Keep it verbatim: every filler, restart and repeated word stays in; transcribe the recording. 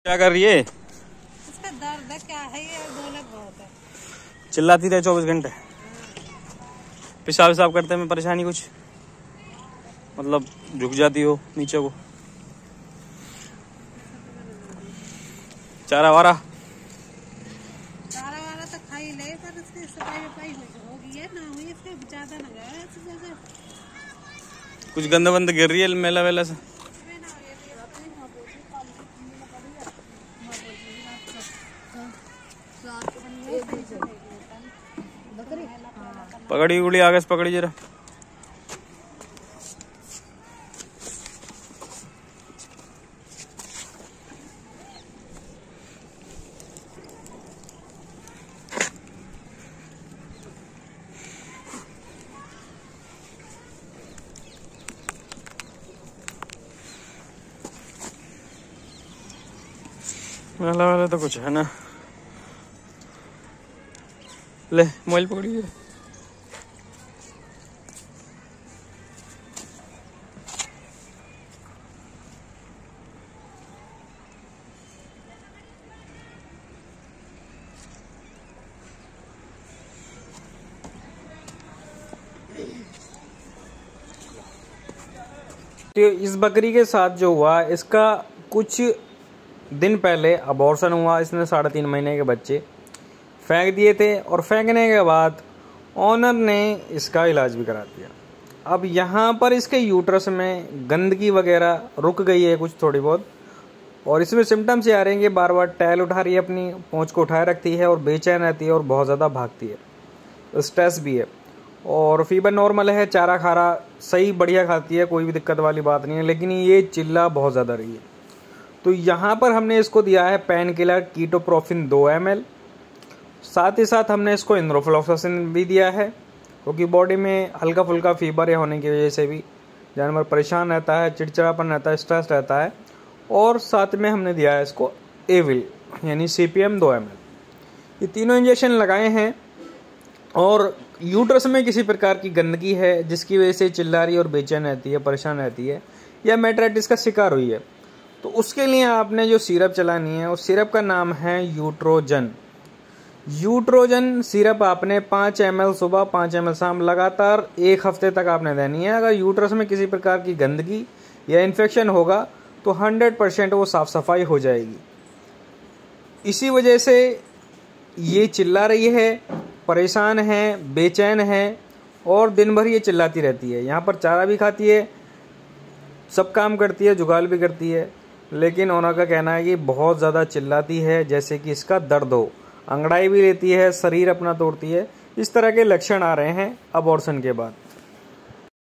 क्या कर रही है? इसका दर्द है, क्या है ये, दौलत बहुत है। चिल्लाती रहे चौबीस घंटे। पेशाब पेशाब करते में परेशानी कुछ, मतलब झुक जाती हो नीचे को? चारा वारा चारा वारा तो खा ही ले, पर इसकी सफाई वफाई होगी है ना, हुई इसके ज्यादा ना गया ऐसे जैसे कुछ गंदा बंद गिर रही है मेला वेला से। पकड़ी उड़ी आगे से पकड़ी जरा। मेला वाला तो कुछ है ना। ले मोबाइल पकड़ी। तो इस बकरी के साथ जो हुआ, इसका कुछ दिन पहले अबॉर्शन हुआ। इसने साढ़े तीन महीने के बच्चे फेंक दिए थे और फेंकने के बाद ऑनर ने इसका इलाज भी करा दिया। अब यहाँ पर इसके यूट्रस में गंदगी वगैरह रुक गई है कुछ थोड़ी बहुत, और इसमें सिम्टम्स ये आ रहे हैं कि बार बार टैल उठा रही है, अपनी पहुँच को उठाए रखती है और बेचैन रहती है और बहुत ज़्यादा भागती है। स्ट्रेस भी है और फीवर नॉर्मल है। चारा खारा सही बढ़िया खाती है, कोई भी दिक्कत वाली बात नहीं है, लेकिन ये चिल्ला बहुत ज़्यादा रही है। तो यहाँ पर हमने इसको दिया है पेन किलर कीटोप्रोफिन दो एम एल। साथ ही साथ हमने इसको एंड्रोफ्लोक्सासिन भी दिया है, क्योंकि बॉडी में हल्का फुल्का फीवर होने की वजह से भी जानवर परेशान रहता है, चिड़चिड़ापन रहता है, स्ट्रेस रहता है। और साथ में हमने दिया है इसको एविल यानी सी पी एम दो एम एल। ये तीनों इंजेक्शन लगाए हैं। और यूट्रस में किसी प्रकार की गंदगी है जिसकी वजह से चिल्ला रही और बेचैन रहती है, परेशान रहती है, या मेट्राइटिस का शिकार हुई है, तो उसके लिए आपने जो सिरप चलानी है उस सिरप का नाम है यूट्रोजन। यूट्रोजन सिरप आपने पाँच एम एल सुबह, पाँच एम एल शाम लगातार एक हफ्ते तक आपने देनी है। अगर यूट्रस में किसी प्रकार की गंदगी या इन्फेक्शन होगा तो हंड्रेड परसेंट वो साफ सफाई हो जाएगी। इसी वजह से ये चिल्ला रही है, परेशान है, बेचैन है और दिन भर ये चिल्लाती रहती है। यहाँ पर चारा भी खाती है, सब काम करती है, जुगाल भी करती है, लेकिन ओनर का कहना है कि बहुत ज़्यादा चिल्लाती है, जैसे कि इसका दर्द हो, अंगड़ाई भी लेती है, शरीर अपना तोड़ती है। इस तरह के लक्षण आ रहे हैं अबॉर्शन के बाद।